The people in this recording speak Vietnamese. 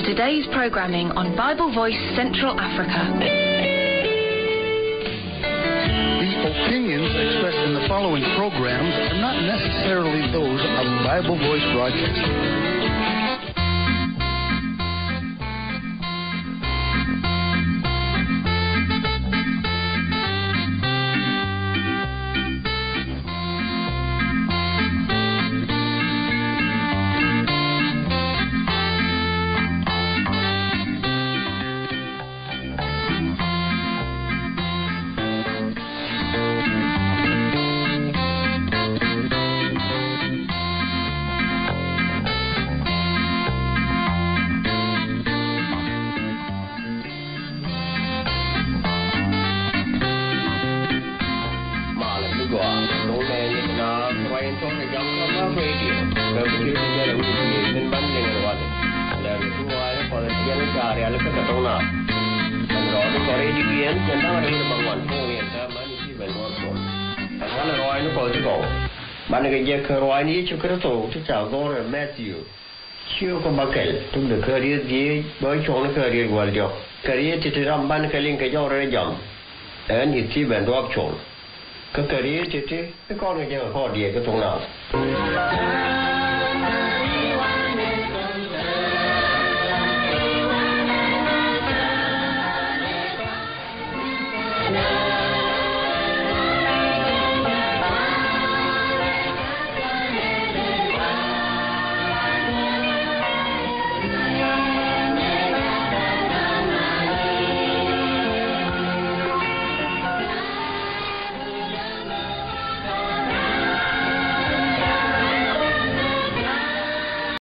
today's programming on Bible Voice Central Africa. The opinions expressed in the following programs are not necessarily those of Bible Voice Broadcasting. Matthew, chưa có bao kể, chúng được khơi đi gì với chỗ nó khơi đi qua điều, cái gì thì làm ban cái linh cái do ra dòng, anh thì chỉ bên đó chỗ, cái gì thì cái con này giờ họ đi cái chỗ nào.